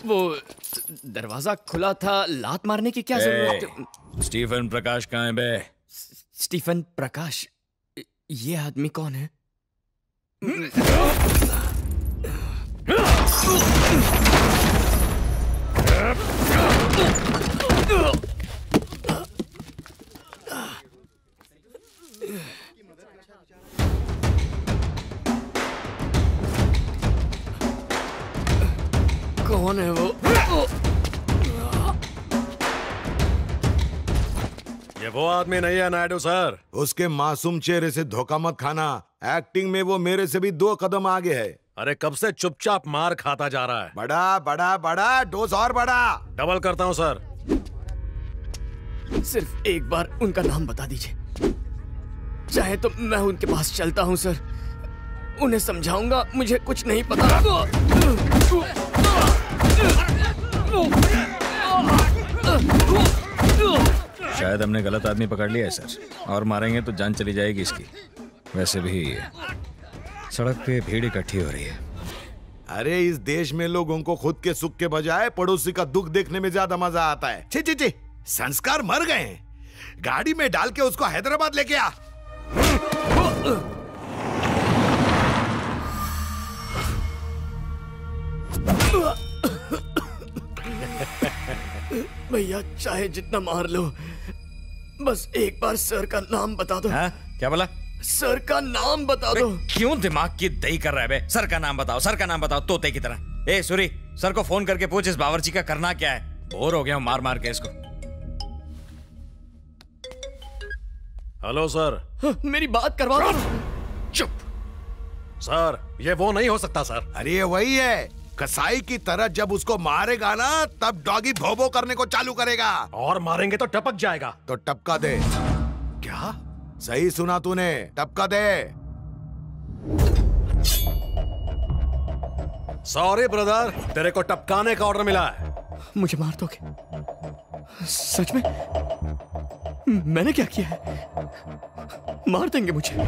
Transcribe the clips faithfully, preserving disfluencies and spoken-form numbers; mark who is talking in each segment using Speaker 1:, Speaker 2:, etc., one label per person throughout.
Speaker 1: वो दरवाजा खुला था, लात मारने की क्या जरूरत?
Speaker 2: स्टीफन प्रकाश कहाँ है बे?
Speaker 1: स्टीफन प्रकाश? ये आदमी कौन है? कौन है वो?
Speaker 3: ये वो आदमी नहीं है नायडू सर।
Speaker 4: उसके मासूम चेहरे से धोखा मत खाना। एक्टिंग में वो मेरे से भी दो कदम आगे है।
Speaker 3: अरे कब से चुपचाप मार खाता जा रहा है।
Speaker 4: बड़ा बड़ा बड़ा डोज और बड़ा।
Speaker 3: डबल करता हूँ सर।
Speaker 1: सिर्फ एक बार उनका नाम बता दीजिए, चाहे तो मैं उनके पास चलता हूँ सर। उन्हें समझाऊंगा मुझे कुछ नहीं पता।
Speaker 2: शायद हमने गलत आदमी पकड़ लिया है सर, और मारेंगे तो जान चली जाएगी इसकी। वैसे भी सड़क पे भीड़ इकट्ठी हो रही है।
Speaker 4: अरे इस देश में लोगों को खुद के सुख के बजाय पड़ोसी का दुख देखने में ज्यादा मजा आता है। छी छी छी, संस्कार मर गए हैं। गाड़ी में डाल के उसको हैदराबाद लेके आ।
Speaker 1: भैया चाहे जितना मार लो, बस एक बार सर का नाम बता दो।
Speaker 2: हाँ? क्या बोला?
Speaker 1: सर का नाम बता दो।
Speaker 2: क्यों दिमाग की दही कर रहा है बे? सर का नाम बताओ, सर का नाम बताओ, तोते की तरह। ए सूरी, सर को फोन करके पूछ इस बावर्ची का करना क्या है। बोर हो गया हूं मार मार के इसको।
Speaker 3: Hello sir.
Speaker 1: हाँ, मेरी बात करवा दो।
Speaker 3: चुप सर, ये वो नहीं हो सकता सर।
Speaker 4: अरे ये वही है। कसाई की तरह जब उसको मारेगा ना, तब डॉगी भोबो करने को चालू करेगा।
Speaker 3: और मारेंगे तो टपक जाएगा।
Speaker 4: तो टपका दे।
Speaker 3: क्या?
Speaker 4: सही सुना तूने, टपका दे।
Speaker 3: सॉरी ब्रदर, तेरे को टपकाने का ऑर्डर मिला है।
Speaker 1: मुझे मार दोगे? सच में? मैंने क्या किया है? मार देंगे मुझे?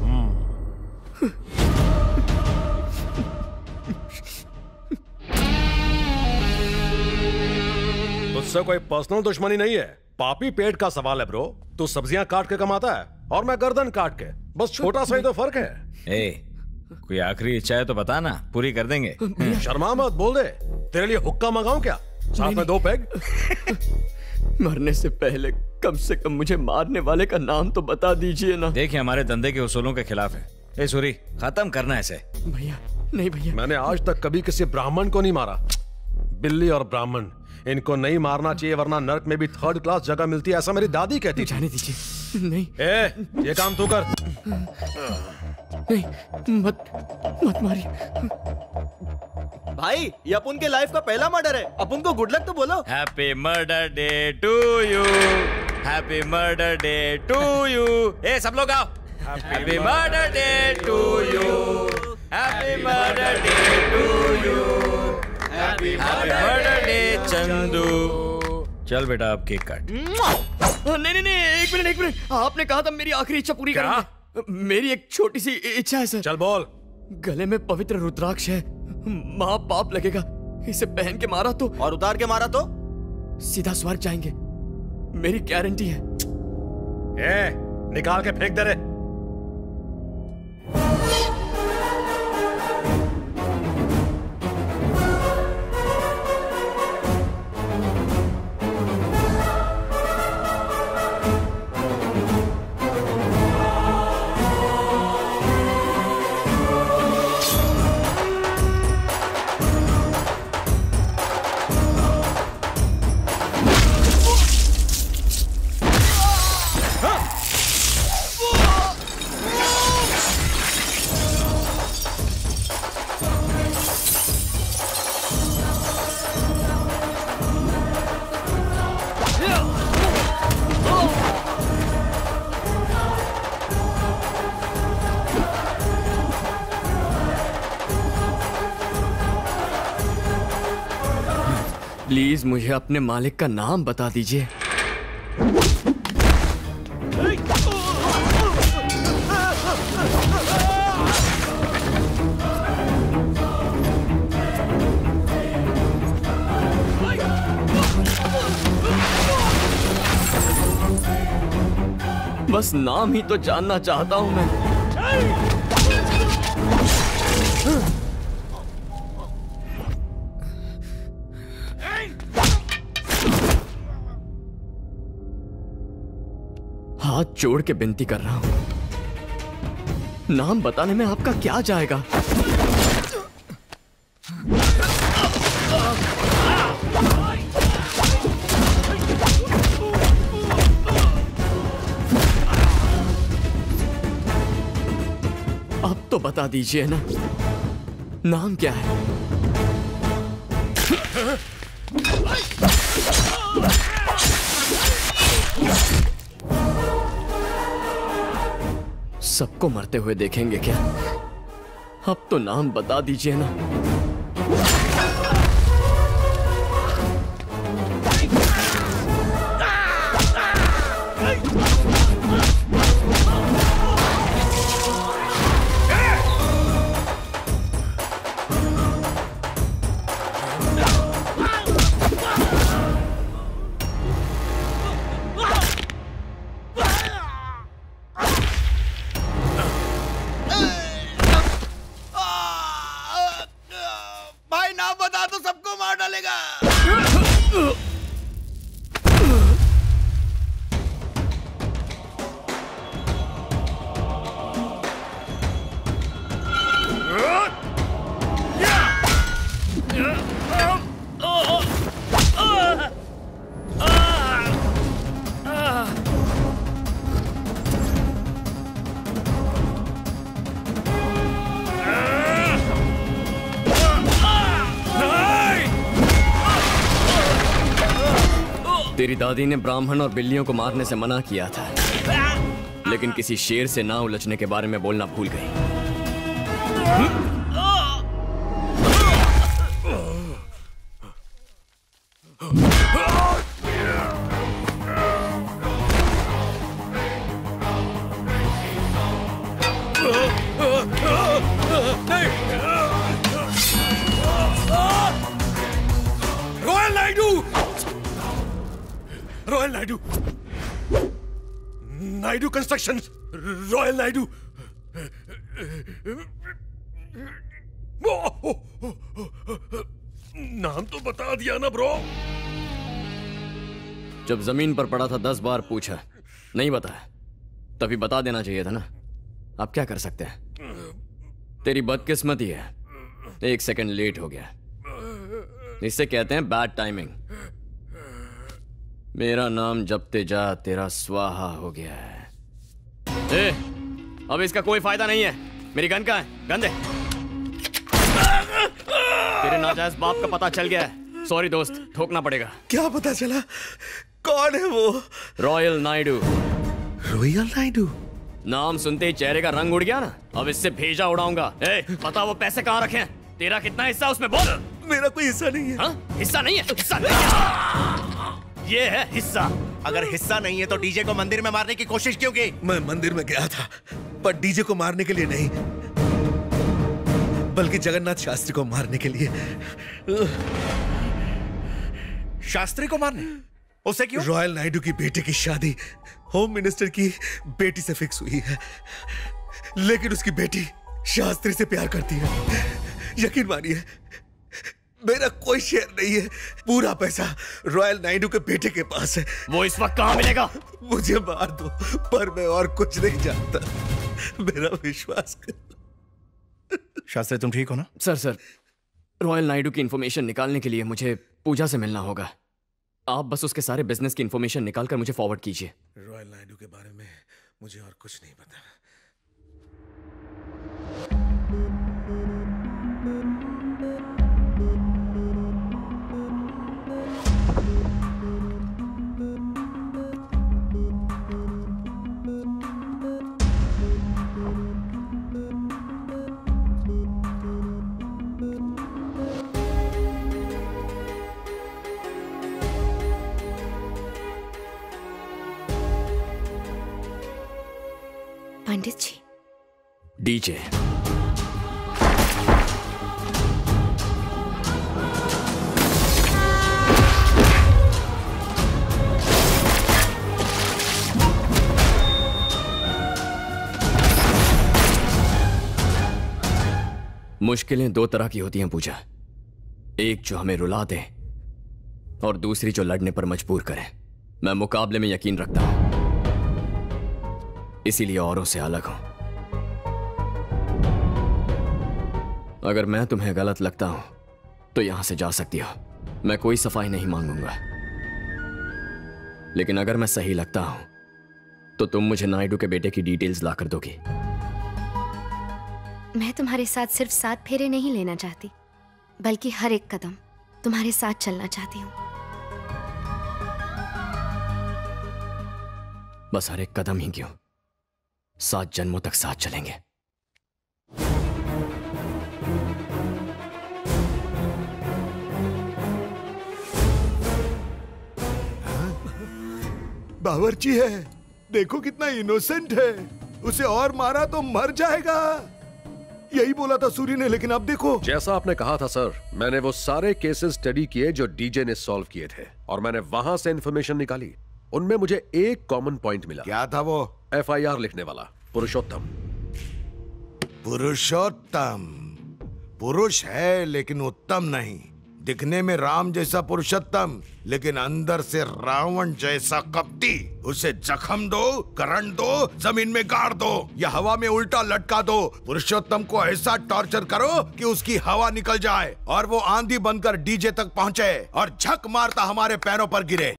Speaker 3: तुझसे कोई पर्सनल दुश्मनी नहीं है, पापी पेट का सवाल है ब्रो। तू सब्जियां काट के कमाता है और मैं गर्दन काट के। बस छोटा सा ही तो फर्क है।
Speaker 2: ए, कोई आखिरी इच्छा है तो बता ना, पूरी कर देंगे।
Speaker 3: शर्मा मत, बोल दे। तेरे लिए हुक्का मंगाऊं क्या? साथ में दो पैग।
Speaker 1: मरने से पहले कम से कम मुझे मारने वाले का नाम तो बता दीजिए ना।
Speaker 2: देखिए हमारे धंधे के उसूलों के खिलाफ है। ए सूरी, खत्म करना है इसे।
Speaker 1: भैया नहीं भैया,
Speaker 3: मैंने आज तक कभी किसी ब्राह्मण को नहीं मारा। बिल्ली और ब्राह्मण, इनको नहीं मारना चाहिए, वरना नर्क में भी थर्ड क्लास जगह मिलती है, ऐसा मेरी दादी कहती।
Speaker 1: जाने दीजिए। नहीं
Speaker 3: ए, ये काम तू कर।
Speaker 1: नहीं, मत मत मारिए
Speaker 5: भाई। ये अपन के लाइफ का पहला मर्डर है, अपन को गुड लक तो बोलो।
Speaker 2: Happy murder day to you, happy murder day to you. ए सब लोग आओ। Happy murder day to you, happy murder day to you, happy murder day Chandu. चल बेटा अब केक काट।
Speaker 1: नहीं नहीं नहीं, एक मिनट एक मिनट। आपने कहा था मेरी आखिरी इच्छा पूरी करेंगे। मेरी एक छोटी सी इच्छा है सर।
Speaker 3: चल बोल।
Speaker 1: गले में पवित्र रुद्राक्ष है, माँ पाप लगेगा। इसे पहन के मारा तो,
Speaker 5: और उतार के मारा तो
Speaker 1: सीधा स्वर्ग जाएंगे, मेरी गारंटी है।
Speaker 3: ए, निकाल के फेंक दे रे।
Speaker 1: प्लीज मुझे अपने मालिक का नाम बता दीजिए। बस नाम ही तो जानना चाहता हूं मैं। हाथ जोड़ के विनती कर रहा हूं, नाम बताने में आपका क्या जाएगा? अब तो बता दीजिए ना, नाम क्या है? सबको मरते हुए देखेंगे क्या? अब तो नाम बता दीजिए ना। तेरी दादी ने ब्राह्मण और बिल्लियों को मारने से मना किया था, लेकिन किसी शेर से ना उलझने के बारे में बोलना भूल गई।
Speaker 3: Royal Naidu, royal Naidu, Naidu constructions, royal Naidu. नाम तो बता दिया ना ब्रो।
Speaker 1: जब जमीन पर पड़ा था दस बार पूछा, नहीं बताया, तभी बता देना चाहिए था ना। आप क्या कर सकते हैं? तेरी बदकिस्मती है, एक सेकंड लेट हो गया। इससे कहते हैं बैड टाइमिंग। मेरा नाम जपते जा तेरा स्वाहा हो गया है। ए, अब इसका कोई फायदा नहीं है। मेरी गन कहाँ है? गन दे। तेरे नाजायज बाप का पता चल गया है। सॉरी दोस्त, ठोकना पड़ेगा।
Speaker 6: क्या पता चला? कौन है वो?
Speaker 1: रॉयल नायडू।
Speaker 6: रॉयल नायडू?
Speaker 1: नाम सुनते ही चेहरे का रंग उड़ गया ना। अब इससे भेजा उड़ाऊंगा। ए, बता वो पैसे कहाँ रखे हैं? तेरा कितना हिस्सा उसमें बोल।
Speaker 6: मेरा कोई हिस्सा नहीं है।
Speaker 1: हा? हिस्सा नहीं है? हिस्सा नहीं है। ये है हिस्सा।
Speaker 5: अगर हिस्सा नहीं है तो डीजे को मंदिर में मारने की कोशिश क्यों की?
Speaker 6: मैं मंदिर में गया था, पर डीजे को मारने के लिए नहीं, बल्कि जगन्नाथ शास्त्री को मारने के लिए।
Speaker 5: शास्त्री को मारने? उसे क्यों?
Speaker 6: रॉयल नायडू की बेटे की शादी होम मिनिस्टर की बेटी से फिक्स हुई है, लेकिन उसकी बेटी शास्त्री से प्यार करती है। यकीन मानिए, मेरा कोई शेयर नहीं है। पूरा पैसा रॉयल नायडू के बेटे के पास है।
Speaker 1: वो इस वक्त कहां मिलेगा?
Speaker 6: मुझे मार दो, पर मैं और कुछ नहीं जानता। मेरा विश्वास कर।
Speaker 5: शास्त्री, तुम ठीक हो ना?
Speaker 1: सर सर रॉयल नायडू की इंफॉर्मेशन निकालने के लिए मुझे पूजा से मिलना होगा। आप बस उसके सारे बिजनेस की इंफॉर्मेशन निकालकर मुझे फॉरवर्ड कीजिए।
Speaker 6: रॉयल नायडू के बारे में मुझे और कुछ नहीं पता।
Speaker 7: पंडित जी।
Speaker 1: डीजे। मुश्किलें दो तरह की होती हैं पूजा। एक जो हमें रुला दे और दूसरी जो लड़ने पर मजबूर करे। मैं मुकाबले में यकीन रखता हूं, इसीलिए औरों से अलग हूं। अगर मैं तुम्हें गलत लगता हूं तो यहां से जा सकती हो, मैं कोई सफाई नहीं मांगूंगा। लेकिन अगर मैं सही लगता हूं तो तुम मुझे नायडू के बेटे की डिटेल्स लाकर दोगी।
Speaker 7: मैं तुम्हारे साथ सिर्फ सात फेरे नहीं लेना चाहती, बल्कि हर एक कदम तुम्हारे साथ चलना चाहती हूँ।
Speaker 1: बस हर एक कदम ही क्यों, सात जन्मों तक साथ चलेंगे।
Speaker 4: बावर्ची है, देखो कितना इनोसेंट है। उसे और मारा तो मर जाएगा, यही बोला था सूरी ने। लेकिन अब देखो।
Speaker 3: जैसा आपने कहा था सर, मैंने वो सारे केसेस स्टडी किए जो डीजे ने सॉल्व किए थे, और मैंने वहां से इंफॉर्मेशन निकाली। उनमें मुझे एक कॉमन पॉइंट मिला।
Speaker 4: क्या था वो?
Speaker 3: एफ आई आर लिखने वाला पुरुषोत्तम।
Speaker 4: पुरुषोत्तम पुरुष है लेकिन उत्तम नहीं। दिखने में राम जैसा पुरुषोत्तम, लेकिन अंदर से रावण जैसा कपटी। उसे जख्म दो, करंट दो, जमीन में गाड़ दो या हवा में उल्टा लटका दो। पुरुषोत्तम को ऐसा टॉर्चर करो कि उसकी हवा निकल जाए और वो आंधी बनकर डीजे तक पहुंचे और झक मारता हमारे पैरों पर गिरे।